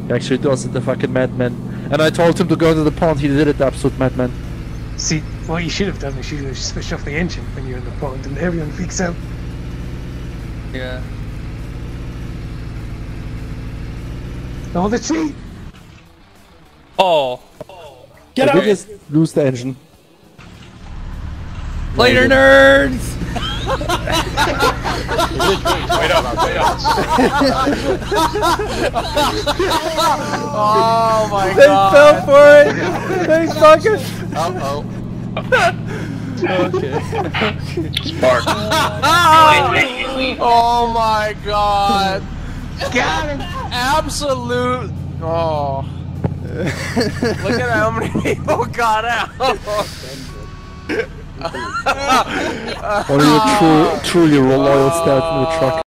Actually, it wasn't the fucking madman. And I told him to go to the pond. He did it, the absolute madman. See, what you should have done is you should have switched off the engine when you're in the pond and everyone freaks out. Yeah. Oh, the cheat! Oh. Get I out! just lose the engine. Later, nerds! Wait up, wait up. Oh my They god. fell for it! They fucking... Uh-oh. Okay. Spark. Oh my god. Got him! Absolute. Oh. Look at how many people got out. Only a truly loyal stat in the truck.